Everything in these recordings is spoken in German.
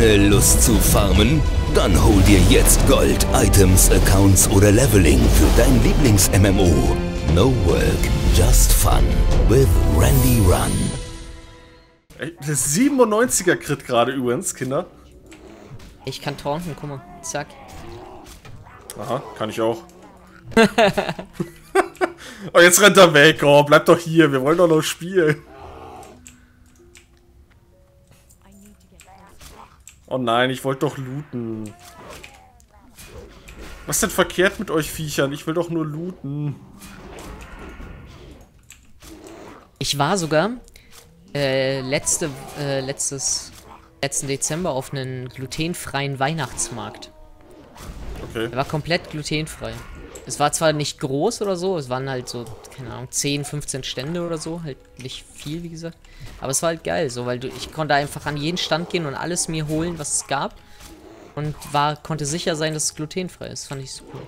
Keine Lust zu farmen? Dann hol dir jetzt Gold, Items, Accounts oder Leveling für dein Lieblings-MMO. No work, just fun with Randy Run. Der 97er Crit gerade übrigens, Kinder. Ich kann taunten, guck mal. Zack. Aha, kann ich auch. Oh, jetzt rennt er weg. Oh, bleib doch hier. Wir wollen doch noch spielen. Oh nein, ich wollte doch looten. Was ist denn verkehrt mit euch Viechern? Ich will doch nur looten. Ich war sogar letzten Dezember auf einen glutenfreien Weihnachtsmarkt. Okay. Der war komplett glutenfrei. Es war zwar nicht groß oder so, es waren halt so, keine Ahnung, 10, 15 Stände oder so, halt nicht viel, wie gesagt. Aber es war halt geil, so, weil ich konnte einfach an jeden Stand gehen und alles mir holen, was es gab. Und konnte sicher sein, dass es glutenfrei ist. Fand ich so cool.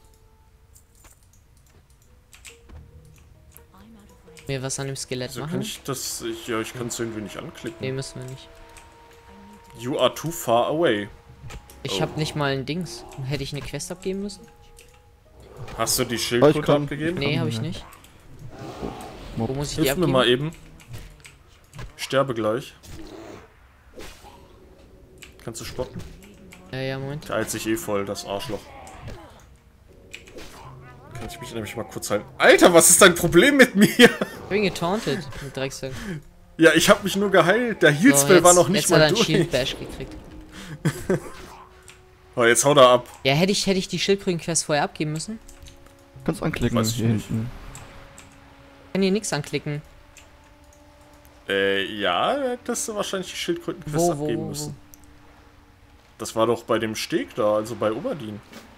Mir was an dem Skelett So machen? kann ich das. Ich kann es irgendwie nicht anklicken. Nee, müssen wir nicht. You are too far away. Ich hab nicht mal ein Dings. Hätte ich eine Quest abgeben müssen? Hast du die Schildkröte abgegeben? Nee, habe ich nicht. Wo muss ich die Hilf mir abgeben? mal eben. Ich sterbe gleich. Kannst du spotten? Ja, Moment. Der eilt sich eh voll, das Arschloch. Kann ich mich nämlich mal kurz halten. Alter, was ist dein Problem mit mir? Ich hab ihn getauntet mit Drecksack. Ja, ich hab mich nur geheilt. Der Heal-Spell war noch nicht mal durch. Jetzt hat er einen Shield Bash gekriegt. Oh, jetzt haut er ab. Ja, hätte ich die Schildkröten-Quest vorher abgeben müssen? Kannst anklicken, Weiß ich hier nicht. hinten. Ich kann hier nichts anklicken. Ja, hättest du wahrscheinlich die Schildkröten-Quest abgeben müssen. Das war doch bei dem Steg da, also bei Oberdien.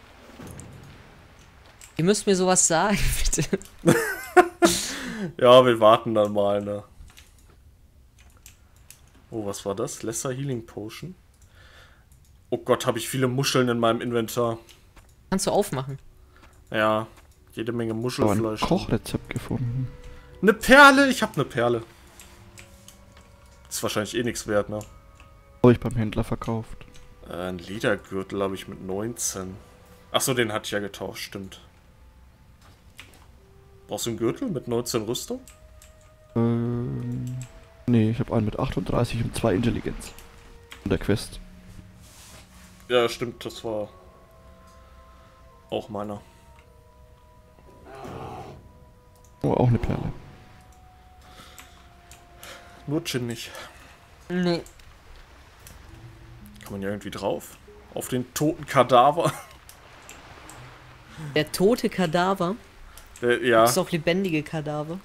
Ihr müsst mir sowas sagen, bitte. Ja, wir warten dann mal, ne? Oh, was war das? Lesser Healing Potion. Oh Gott, habe ich viele Muscheln in meinem Inventar. Kannst du aufmachen. Ja, jede Menge Aber ein Muschelfleisch. Kochrezept gefunden. Eine Perle! Ich habe eine Perle. Ist wahrscheinlich eh nichts wert, ne? Habe ich beim Händler verkauft. Ein Ledergürtel habe ich mit 19. Achso, den hatte ich ja getauscht, stimmt. Brauchst du einen Gürtel mit 19 Rüstung? Nee, ich habe einen mit 38 und 2 Intelligenz. Und der Quest. Ja, stimmt, das war auch meiner. Oh, auch eine Perle. Nur Chin nicht. Nee. Kann man ja irgendwie drauf? Auf den toten Kadaver? Der tote Kadaver. Ja. Das ist auch lebendige Kadaver.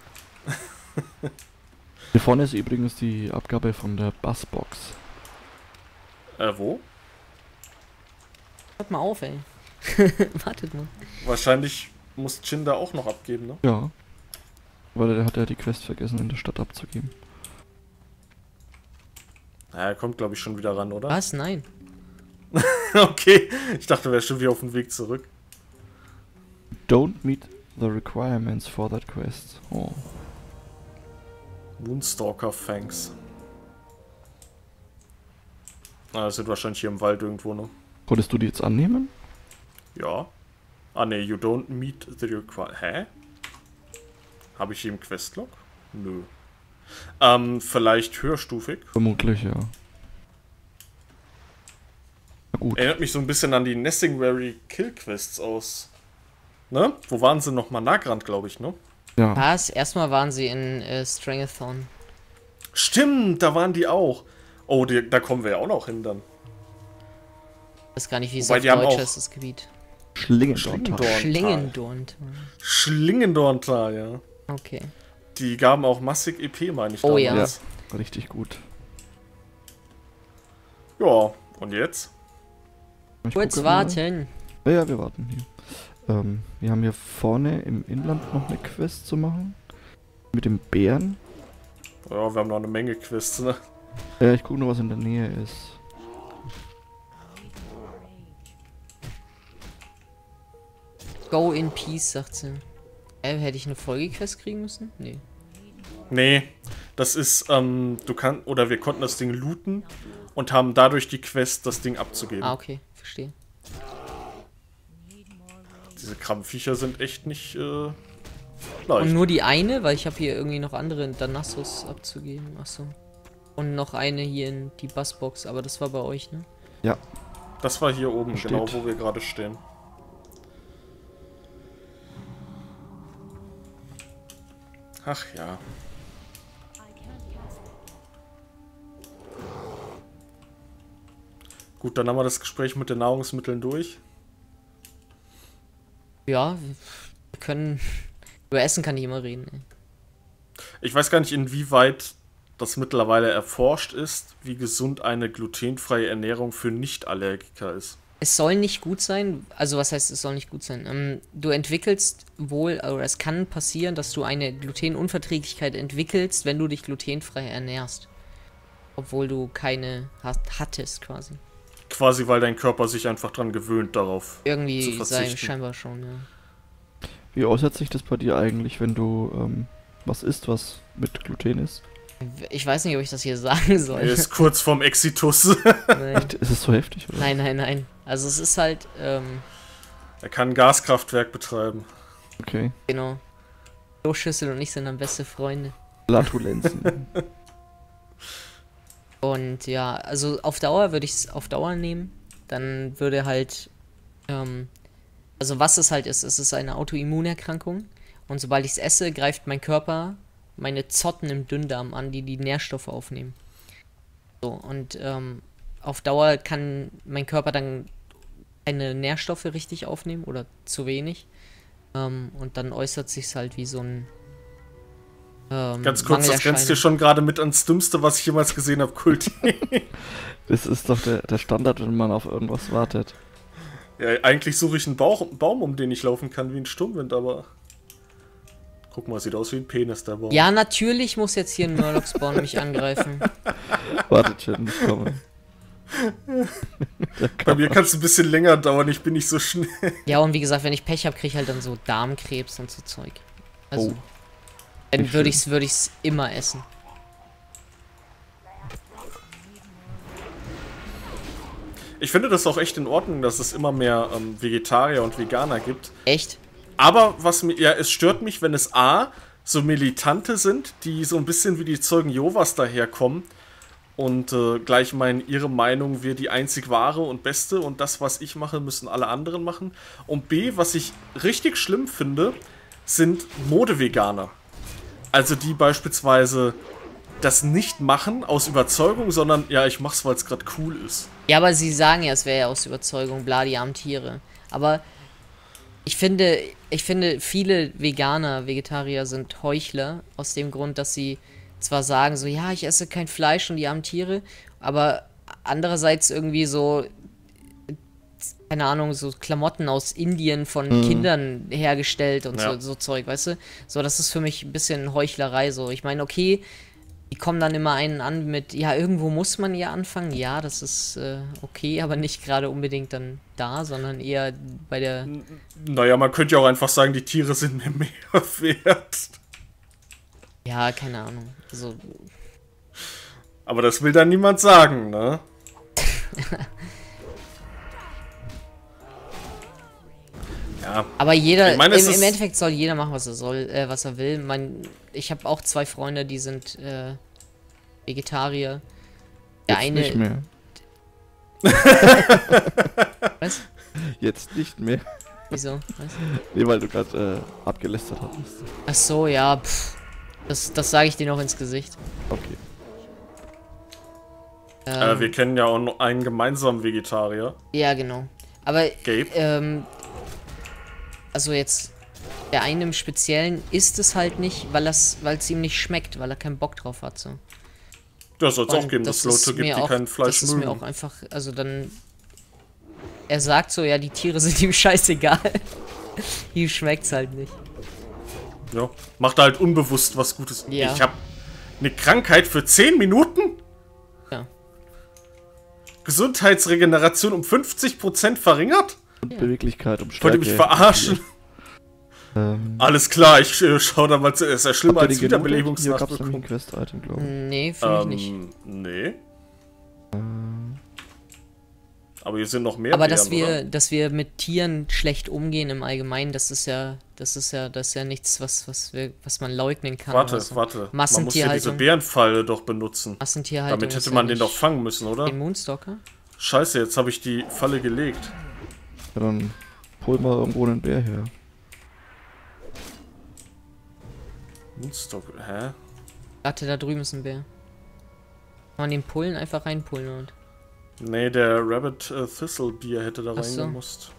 Hier vorne ist übrigens die Abgabe von der Bassbox. Wo? Hört mal auf, ey. Wartet mal. Wahrscheinlich muss Chin da auch noch abgeben, ne? Ja. Weil der hat ja die Quest vergessen in der Stadt abzugeben. Ja, er kommt, glaube ich, schon wieder ran, oder? Was? Nein. Okay, ich dachte, er wäre schon wieder auf dem Weg zurück. Don't meet the requirements for that quest. Oh. Moonstalker Fangs. Ah, das sind wahrscheinlich hier im Wald irgendwo, ne? Konntest du die jetzt annehmen? Ja. Ah, ne, you don't meet the requirements. Hä? Habe ich hier im Questlog? Nö. Vielleicht höherstufig. Vermutlich, ja. Na gut. Erinnert mich so ein bisschen an die Nessingwary Kill Quests aus. Ne? Wo waren sie nochmal? Nagrand, glaube ich, ne? Ja. Was? Erstmal waren sie in Strangathon. Stimmt, da waren die auch. Oh, da kommen wir ja auch noch hin dann. Ich weiß gar nicht, wie es Wobei auf die haben Deutsch auch- ist, das Gebiet. Schlingendorntal. Schlingendorn. Schlingendorntal, ja. Okay. Die gaben auch massig EP, meine ich Oh ja. Ja, damals. richtig gut. Ja, und jetzt? Ich Kurz gucke mal. warten. Ja, wir warten hier. Wir haben hier vorne im Inland noch eine Quest zu machen. Mit dem Bären. Ja, wir haben noch eine Menge Quests, ne? Ja, ich gucke nur, was in der Nähe ist. Go in Peace, sagt sie. Hätte ich eine Folgequest kriegen müssen? Nee. Nee, das ist, wir konnten das Ding looten und haben dadurch die Quest, das Ding abzugeben. Ah, okay, verstehe. Diese Krabbenviecher sind echt nicht Und leicht. nur die eine, weil ich habe hier irgendwie noch andere Danassos abzugeben. Achso. Und noch eine hier in die Bassbox, aber das war bei euch, ne? Ja. Das war hier oben, Steht. genau wo wir gerade stehen. Ach ja. Gut, dann haben wir das Gespräch mit den Nahrungsmitteln durch. Ja, wir können. Über Essen kann ich immer reden, ey. Ich weiß gar nicht, inwieweit das mittlerweile erforscht ist, wie gesund eine glutenfreie Ernährung für Nicht-Allergiker ist. Es soll nicht gut sein, also was heißt, es soll nicht gut sein? Du entwickelst wohl, oder es kann passieren, dass du eine Glutenunverträglichkeit entwickelst, wenn du dich glutenfrei ernährst. Obwohl du keine hattest, quasi. Quasi, weil dein Körper sich einfach dran gewöhnt, darauf zu Irgendwie verzichten. scheinbar schon, ja. Wie äußert sich das bei dir eigentlich, wenn du was isst, was mit Gluten ist? Ich weiß nicht, ob ich das hier sagen soll. Er ist kurz vorm Exitus. Nein. Ist es so heftig, oder? Nein. Also es ist halt, Er kann ein Gaskraftwerk betreiben. Okay. genau. Kloschüssel und ich sind dann beste Freunde. Latulenzen. Und ja, also auf Dauer würde ich es auf Dauer nehmen. Dann würde halt, also was es halt ist, es ist eine Autoimmunerkrankung. Und sobald ich es esse, greift mein Körper meine Zotten im Dünndarm an, die die Nährstoffe aufnehmen. So, und auf Dauer kann mein Körper dann keine Nährstoffe richtig aufnehmen oder zu wenig. Und dann äußert sich's halt wie so ein Ganz kurz, das grenzt dir schon gerade mit ans Dümmste, was ich jemals gesehen habe, Kult. Das ist doch der Standard, wenn man auf irgendwas wartet. Ja, eigentlich suche ich einen Baum, um den ich laufen kann, wie ein Sturmwind, aber... Guck mal, sieht aus wie ein Penis, der Baum. Ja, natürlich muss jetzt hier ein Murloc-Spawn mich angreifen. Wartet schon, ich komme. Bei mir kann es ein bisschen länger dauern, ich bin nicht so schnell. Ja, und wie gesagt, wenn ich Pech habe, kriege ich halt dann so Darmkrebs und so Zeug. Also, dann nicht würde ich's immer essen. Ich finde das auch echt in Ordnung, dass es immer mehr Vegetarier und Veganer gibt. Echt? Aber was mir, ja, es stört mich, wenn es A, so Militante sind, die so ein bisschen wie die Zeugen Jehovas daherkommen und gleich meinen, ihre Meinung wäre die einzig wahre und beste und das, was ich mache, müssen alle anderen machen. Und B, was ich richtig schlimm finde, sind Modeveganer. Also die beispielsweise das nicht machen aus Überzeugung, sondern ja, ich mach's, weil es gerade cool ist. Ja, aber sie sagen ja, es wäre ja aus Überzeugung, bla, die armen Tiere. Aber ich finde, viele Veganer, Vegetarier sind Heuchler, aus dem Grund, dass sie zwar sagen so, ja, ich esse kein Fleisch und die armen Tiere, aber andererseits irgendwie so, keine Ahnung, so Klamotten aus Indien von Kindern hergestellt und so Zeug, weißt du? So, das ist für mich ein bisschen Heuchlerei, so. Ich meine, okay, die kommen dann immer einen an mit, ja, irgendwo muss man ja anfangen, ja, das ist okay, aber nicht gerade unbedingt dann da, sondern eher bei der... Naja, man könnte ja auch einfach sagen, die Tiere sind mir mehr wert. Ja, keine Ahnung, also... Aber das will dann niemand sagen, ne? Ja. Aber jeder, Ich meine, im Endeffekt soll jeder machen, was er soll, was er will. Ich habe auch 2 Freunde, die sind Vegetarier. Der Jetzt eine. nicht mehr. Was? Jetzt nicht mehr. Wieso? Was? Nee, weil du gerade abgelästert hattest. Ach so, ja, pff. Das sage ich dir noch ins Gesicht. Okay. Wir kennen ja auch noch einen gemeinsamen Vegetarier. Ja, genau. Aber, Gabe. Also jetzt, der eine im Speziellen isst es halt nicht, weil es ihm nicht schmeckt, weil er keinen Bock drauf hat, so. Das soll es auch geben, das dass ist Leute gibt, mir die auch, kein Fleisch das ist mögen. mir auch einfach, also dann, er sagt so, ja, die Tiere sind ihm scheißegal. Ihm schmeckt's halt nicht. Ja, macht halt unbewusst was Gutes. Ja. Ich habe eine Krankheit für 10 Minuten? Ja. Gesundheitsregeneration um 50% verringert? Und Beweglichkeit um Wollt Stärke. ihr mich verarschen? Alles klar, ich schau da mal zu. Es ist ja schlimmer als Hier gab's noch ein Wiederbelebungsnacht bekommen. Quest-Item, glaube ich. Nee, finde ich nicht. Nee. Aber hier sind noch mehr Aber Bären, dass wir mit Tieren schlecht umgehen im Allgemeinen, das ist ja nichts, was man leugnen kann. Warte, oder so. warte. Man muss ja diese Massentierhaltung. Bärenfalle doch benutzen. Massentierhaltung Damit ist hätte ja man den nicht doch fangen müssen, oder? Den Moonstalker? Scheiße, jetzt habe ich die Falle gelegt. Ja, dann hol mal irgendwo einen Bär her. Moonstock, hä? Warte, da drüben ist ein Bär. Kann man den pullen? Einfach reinpullen und... Nee, der Rabbit Thistlebeer hätte da Ach so. reingemusst.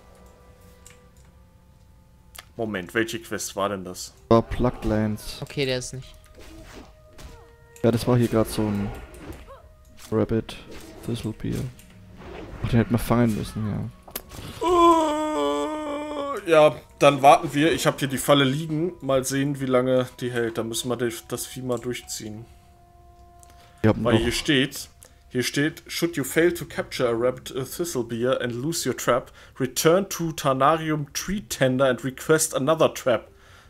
Moment, welche Quest war denn das? War Plugged Lands. Okay, der ist nicht. Ja, das war hier gerade so ein Rabbit Thistlebeer. Ach, den hätten wir fangen müssen, ja. Ja, dann warten wir. Ich habe hier die Falle liegen. Mal sehen, wie lange die hält. Da müssen wir das Vieh mal durchziehen. Wir haben Weil noch, hier steht, should you fail to capture a rabbit Thistlebeer and lose your trap, return to Tarnarium Tree Tender and request another trap.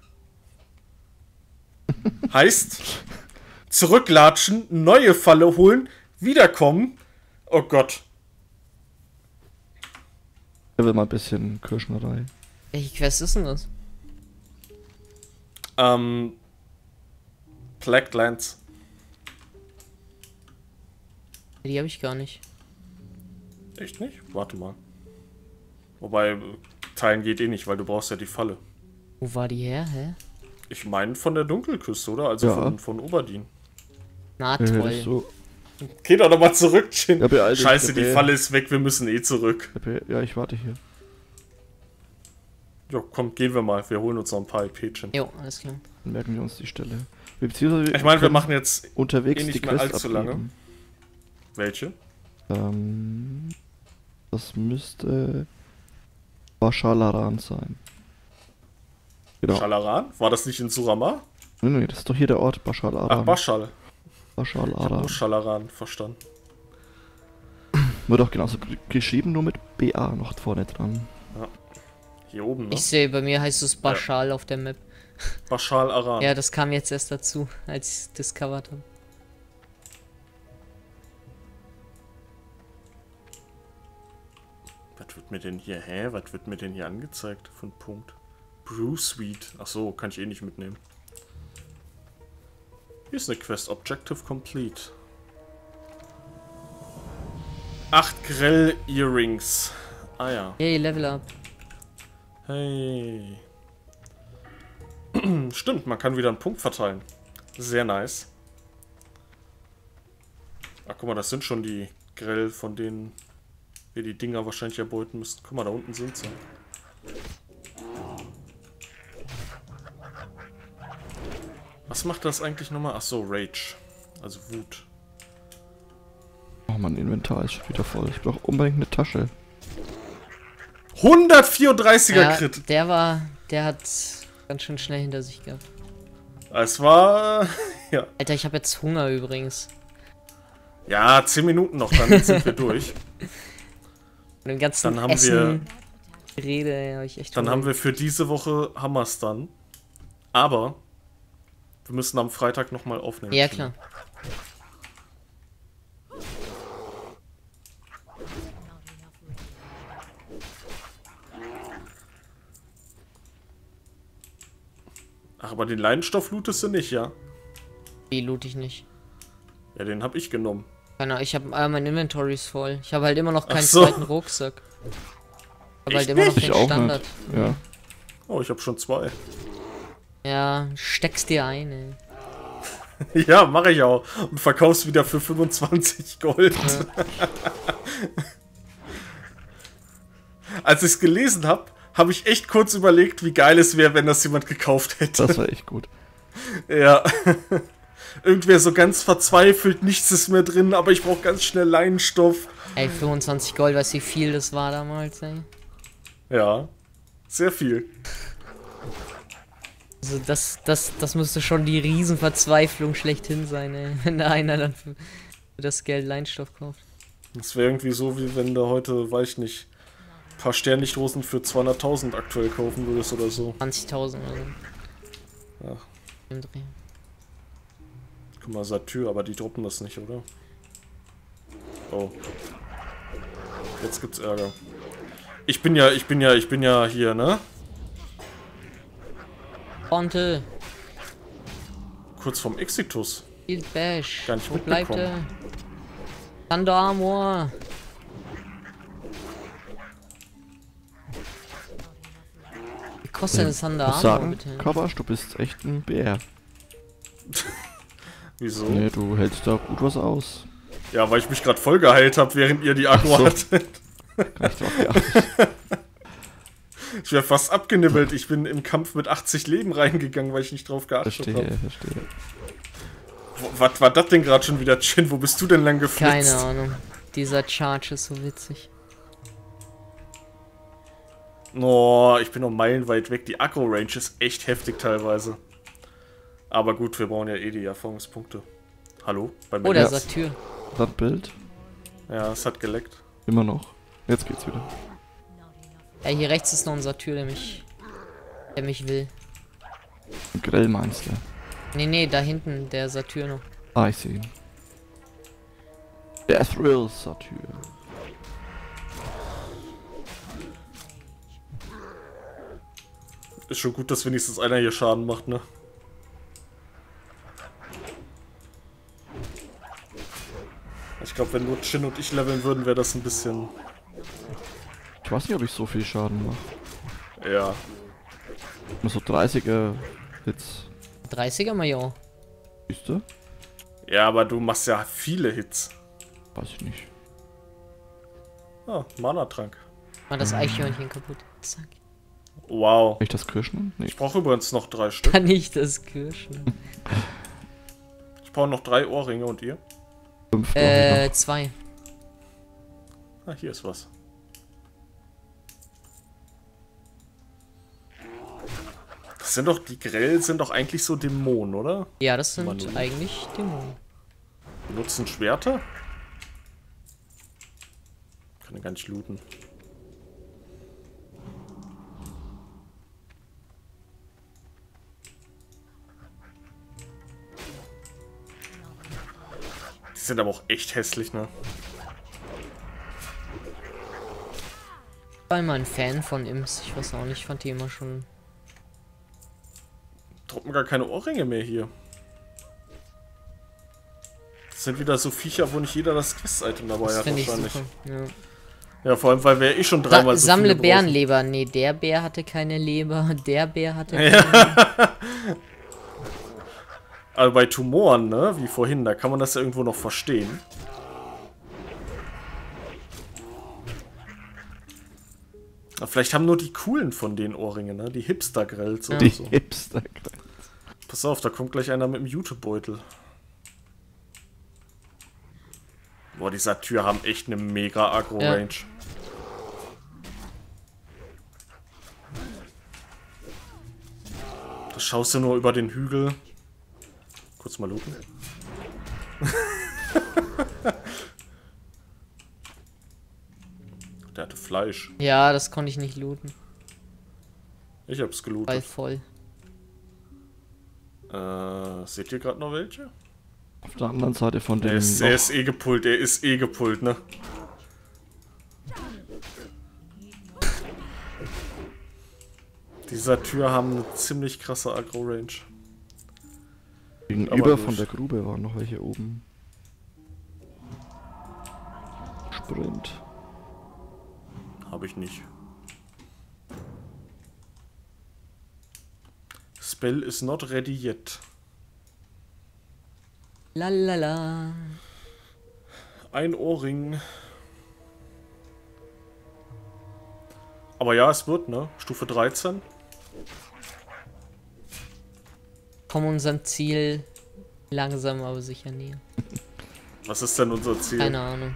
Heißt, zurücklatschen, neue Falle holen, wiederkommen. Oh Gott. ich will mal ein bisschen Kirschnerei. Welche Quest ist denn das? Plagued Lands. Die habe ich gar nicht. Echt nicht? Warte mal. Wobei, teilen geht eh nicht, weil du brauchst ja die Falle. Wo war die her, hä? Ich meine von der Dunkelküste, oder? Also Ja. von Oberdien. Na Das toll. ist so, Geh doch nochmal zurück, Chin. Ja, beeil dich, Scheiße, die bitte. Falle ist weg, wir müssen eh zurück. ja, ich warte hier. Ja, komm, gehen wir mal. Wir holen uns noch ein paar IP, Chin. Jo, alles klar. Dann merken wir uns die Stelle. Beziehungsweise Ich meine, wir können machen jetzt unterwegs eh die nicht mehr Quest allzu lange. abgeben. Welche? Das müsste Bashalaran sein. Genau. Schalaran? War das nicht in Surama? Nee, das ist doch hier der Ort, Bashalaran. Ach, Bashal. Bashalaran. Nur Schalaran, verstanden. Wird auch genauso geschrieben, nur mit BA noch vorne dran. Hier oben, ne? Ich sehe, bei mir heißt es Bashal auf der Map. Bashal Aran. Ja, das kam jetzt erst dazu, als ich es discovered habe. Was wird mir denn hier, Was wird mir denn hier angezeigt für einen Punkt? Brew Suite. Ach so, kann ich eh nicht mitnehmen. Hier ist eine Quest. Objective complete. 8 Grell Earrings. Ah ja. Yay, Level up. Hey. Stimmt, man kann wieder einen Punkt verteilen. Sehr nice. Ach, guck mal, das sind schon die Grell, von denen wir die Dinger wahrscheinlich erbeuten müssen. Guck mal, da unten sind sie. Was macht das eigentlich nochmal? Ach so, Rage. Also Wut. Oh, mein Inventar ist schon wieder voll. Ich brauche unbedingt eine Tasche. 134er Ja, Crit. der hat ganz schön schnell hinter sich gehabt. Es war... ja. Alter, ich habe jetzt Hunger übrigens. Ja, 10 Minuten noch, dann sind wir durch. Von dem ganzen Dann haben Essen Rede, habe ich echt Dann Hunger. haben wir für diese Woche Hammers dann. Aber wir müssen am Freitag nochmal aufnehmen. Ja, klar. Ach, aber den Leinenstoff lootest du nicht, ja? Die loot ich nicht. Ja, den hab ich genommen. Keine Ahnung, ich habe mein Inventory ist voll. Ich habe halt immer noch keinen Ach so. zweiten Rucksack. Ich habe halt Echt immer noch nicht? den Ich auch Standard. nicht. Ja. Oh, ich hab schon 2. Ja, steckst dir ein, ey. Ja, mache ich auch. Und verkaufst wieder für 25 Gold. Ja. Als ich es gelesen habe, habe ich echt kurz überlegt, wie geil es wäre, wenn das jemand gekauft hätte. Das war echt gut. Ja. Irgendwer so ganz verzweifelt, nichts ist mehr drin, aber ich brauche ganz schnell Leinenstoff. Ey, 25 Gold, weißt du, wie viel das war damals, ey? Ja, sehr viel. Also das müsste schon die Riesenverzweiflung schlechthin sein, ey. Wenn da einer dann für das Geld Leinstoff kauft. Das wäre irgendwie so, wie wenn du heute, weiß ich nicht, ein paar Sternlichtrosen für 200.000 aktuell kaufen würdest oder so. 20.000 oder so. Ja. Im Dreh. Guck mal, Satyr, aber die droppen das nicht, oder? Oh. Jetzt gibt's Ärger. Ich bin ja hier, ne? Ponte. Kurz vorm Exitus. Field Bash. Gar nicht Wo bleibt mitbekommen. er? Thunder Armor. Wie kostet denn das Thunder Ich muss Armor, sagen, bitte? Kabasch, du bist echt ein Bär. Wieso? Nee, du hältst da gut was aus. Ja, weil ich mich gerade voll geheilt habe, während ihr die Akku so. hattet. Kann ich drauf geachtet. Ich wäre fast abgenibbelt. Ich bin im Kampf mit 80 Leben reingegangen, weil ich nicht drauf geachtet Verstehe, habe. verstehe. Was war das denn gerade schon wieder, Chin? Wo bist du denn lang geflitzt? Keine Ahnung. Dieser Charge ist so witzig. Oh, ich bin noch meilenweit weg. Die Akku-Range ist echt heftig teilweise. Aber gut, wir brauchen ja eh die Erfahrungspunkte. Hallo? Bei mir Oh, der jetzt? Satyr. Das Bild? Ja, es hat geleckt. Immer noch. Jetzt geht's wieder. Ja, hier rechts ist noch ein Satyr, der mich will. Ein Grell meinst du? Nee, da hinten, der Satyr noch. Ah, ich sehe ihn. Der Thrill Satyr. Ist schon gut, dass wenigstens einer hier Schaden macht, ne? Ich glaube, wenn nur Chin und ich leveln würden, wäre das ein bisschen... Ich weiß nicht, ob ich so viel Schaden mache. Ja. Nur so 30er Hits. 30er Major. Siehst du? Ja, aber du machst ja viele Hits. Weiß ich nicht. Ah, Mana-Trank. Mal das Eichhörnchen kaputt. Zack. Wow. Kann ich das Kirschen? Nee. Ich brauche übrigens noch 3 Stück. Kann ich das Kirschen? Ich brauche noch 3 Ohrringe und ihr? 5 noch. 2. Ah, hier ist was. Das sind doch, die Grell sind doch eigentlich so Dämonen, oder? Ja, das sind Manu. eigentlich Dämonen. Benutzen Schwerter? Kann ich gar nicht looten. Die sind aber auch echt hässlich, ne? Ich war immer ein Fan von Imps. Ich weiß auch nicht, ich fand die immer schon... Droppen gar keine Ohrringe mehr hier. Das sind wieder so Viecher, wo nicht jeder das Quest-Item dabei Das hat finde ich wahrscheinlich. super. Ja. Ja, vor allem, weil wir eh schon dreimal so Sammle viele brauchen. Bärenleber. Nee, der Bär hatte keine Leber. Der Bär hatte keine Leber. Also bei Tumoren, ne, wie vorhin, da kann man das ja irgendwo noch verstehen. Aber vielleicht haben nur die coolen von den Ohrringen, ne, die Hipster-Grills oder Die so. Hipster. Pass auf, da kommt gleich einer mit dem Jutebeutel. Boah, die Satyr haben echt eine mega Agro-Range. Ja. Da schaust du nur über den Hügel. Kurz mal looten. Der hatte Fleisch. Ja, das konnte ich nicht looten. Ich hab's Weil gelootet. voll. Seht ihr gerade noch welche? Auf der anderen Seite von dem Er ist eh gepult, ne? Die Satyr haben eine ziemlich krasse Agro-Range. Gegenüber Aber von gut. der Grube waren noch welche oben. Sprint. Habe ich nicht. Spell is not ready yet. Lalala. Ein Ohrring. Aber ja, es wird, ne? Stufe 13. Kommen unserem Ziel langsam aber sicher näher. Was ist denn unser Ziel? Keine Ahnung.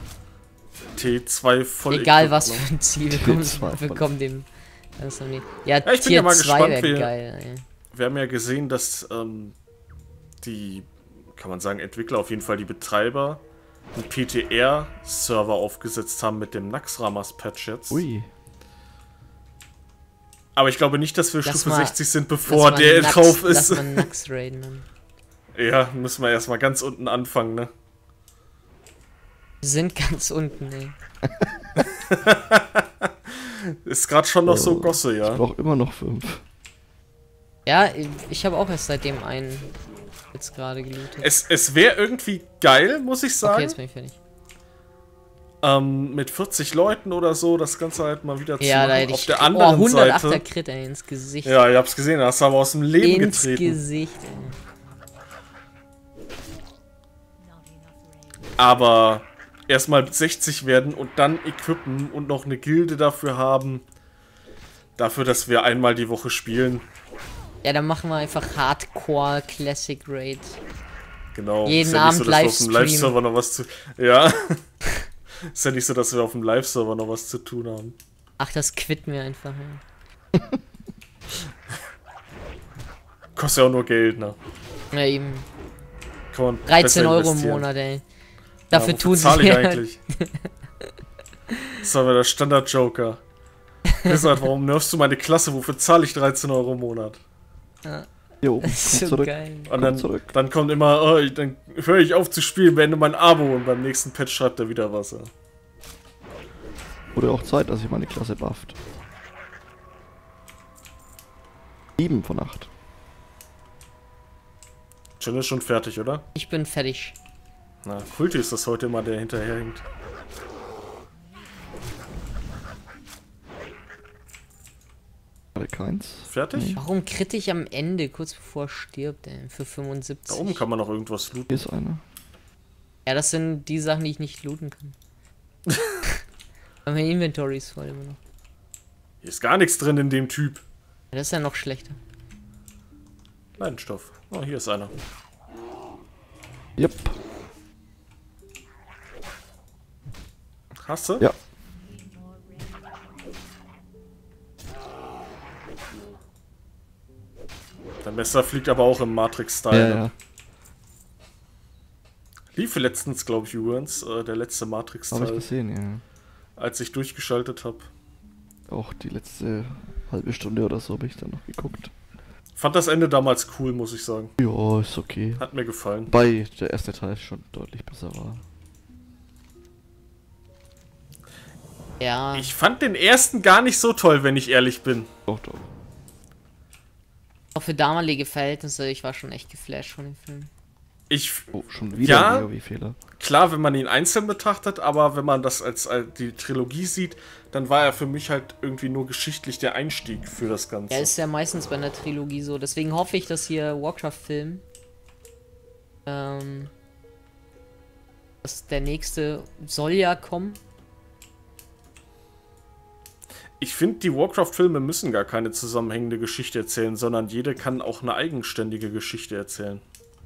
T2 voll. Egal was für ein Ziel, wir kommen, T2 wir kommen dem langsam näher. Ja, Ja, ich bin Tier ja mal 2 gespannt, wäre wie- geil. Ey. Wir haben ja gesehen, dass die, kann man sagen, Entwickler, auf jeden Fall die Betreiber, einen PTR-Server aufgesetzt haben mit dem Naxxramas-Patch jetzt. Ui. Aber ich glaube nicht, dass wir Lass Stufe mal- 60 sind, Lass bevor mal der Nax- drauf Lass ist. mal Nax raiden dann. Ja, müssen wir erstmal ganz unten anfangen, ne? Wir sind ganz unten, ey. Ist gerade schon noch so Gosse, Ich ja. brauche immer noch 5. Ja, ich habe auch erst seitdem einen jetzt gerade gelootet. Es wäre irgendwie geil, muss ich Okay, sagen. jetzt bin ich fertig. Mit 40 Leuten oder so, das Ganze halt mal wieder Ja, da machen. hätte Auf ich... der anderen 108er Seite. Crit, ey, ins Gesicht. Ja, ich hab's gesehen, da hast du aber aus dem Leben ins getreten. Gesicht, ey. Aber erstmal 60 werden und dann equippen und noch eine Gilde dafür haben. Dafür, dass wir einmal die Woche spielen. Ja, dann machen wir einfach Hardcore Classic Raid. Genau. Jeden ist ja Abend nicht so, dass wir auf dem Livestream. Live-Server noch was zu. Ja. Ist ja nicht so, dass wir auf dem Live-Server noch was zu tun haben. Ach, das quitten wir einfach, ja. Kostet ja auch nur Geld, ne? Ja, eben. Kann man 13 besser Euro im investieren. Monat, ey. Dafür wofür tun sie zahle ich ja. eigentlich? Das ist aber der Standard-Joker. Blizzard, warum nervst du meine Klasse? Wofür zahle ich 13 Euro im Monat? Jo, Das komm ist so zurück. geil. Und dann, zurück. dann kommt immer, oh, dann höre ich auf zu spielen, beende mein Abo und beim nächsten Patch schreibt er wieder was. Ja. Wurde auch Zeit, dass ich meine Klasse bufft. 7 von 8. Jen ist schon fertig, oder? Ich bin fertig. Na, Kulti ist das heute immer, der hinterherhinkt. Gerade keins. Fertig? Warum kritte ich am Ende, kurz bevor er stirbt, ey, für 75? Da oben kann man noch irgendwas looten. Hier ist einer. Ja, das sind die Sachen, die ich nicht looten kann. Aber mein Inventory ist voll immer noch. Hier ist gar nichts drin in dem Typ. Ja, das ist ja noch schlechter. Leidenstoff. Oh, hier ist einer. Yep. Hast du? Ja. Der Messer fliegt aber auch im Matrix-Style. Ja, ne? ja. Lief letztens, glaube ich, übrigens, der letzte Habe ich Matrix-Teil, gesehen, ja. als ich durchgeschaltet habe. Auch die letzte halbe Stunde oder so habe ich dann noch geguckt. Fand das Ende damals cool, muss ich sagen. Ja, ist okay. Hat mir gefallen. Wobei der erste Teil schon deutlich besser war. Ja, Ich fand den ersten gar nicht so toll, wenn ich ehrlich bin. Doch, doch. auch für damalige Verhältnisse, ich war schon echt geflasht von dem Film. Ich, Oh, schon wieder Ja. ein WoW-Fehler. klar, wenn man ihn einzeln betrachtet, aber wenn man das als die Trilogie sieht, dann war er für mich halt irgendwie nur geschichtlich der Einstieg für das Ganze. Ja, ist ja meistens bei einer Trilogie so. Deswegen hoffe ich, dass hier Warcraft-Film dass der nächste soll ja kommen. Ich finde, die Warcraft-Filme müssen gar keine zusammenhängende Geschichte erzählen, sondern jede kann auch eine eigenständige Geschichte erzählen.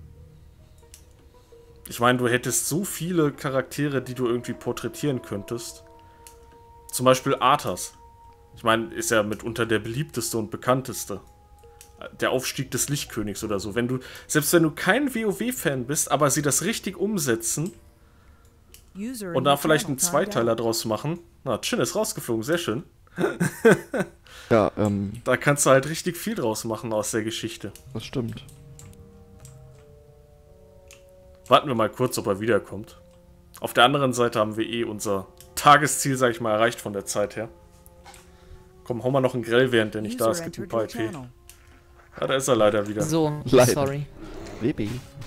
Ich meine, du hättest so viele Charaktere, die du irgendwie porträtieren könntest. Zum Beispiel Arthas. Ich meine, ist ja mitunter der beliebteste und bekannteste. Der Aufstieg des Lichtkönigs oder so. Selbst wenn du kein WoW-Fan bist, aber sie das richtig umsetzen und da vielleicht einen Zweiteiler draus machen. Na, Chin ist rausgeflogen, sehr schön. Ja, Da kannst du halt richtig viel draus machen aus der Geschichte. das stimmt. Warten wir mal kurz, ob er wiederkommt. Auf der anderen Seite haben wir eh unser Tagesziel, sag ich mal, erreicht von der Zeit her. Komm, hau mal noch einen Grell, während der nicht da ist. Gibt ein paar IP. Ja, da ist er leider wieder. So, Leider. sorry. WoW.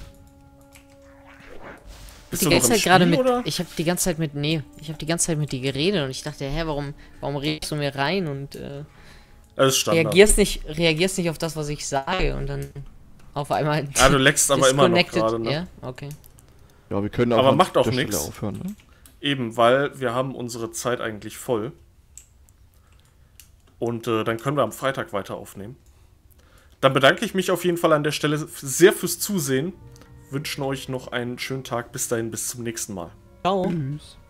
Bist Die du noch ganze im Zeit gerade Spiel, mit. oder? Ich habe die ganze Zeit mit. Nee, ich habe die ganze Zeit mit dir geredet und ich dachte, hä, warum redest du mir rein und Das ist Standard. reagierst nicht auf das, was ich sage und dann auf einmal. Ja, du leckst aber immer noch disconnected. gerade, ne? Ja, okay. Ja, wir können auch Aber an macht auch der Stelle nix. aufhören, ne? Eben, weil wir haben unsere Zeit eigentlich voll. Und dann können wir am Freitag weiter aufnehmen. Dann bedanke ich mich auf jeden Fall an der Stelle sehr fürs Zusehen. Wünschen euch noch einen schönen Tag. Bis dahin, bis zum nächsten Mal. Ciao. Tschüss.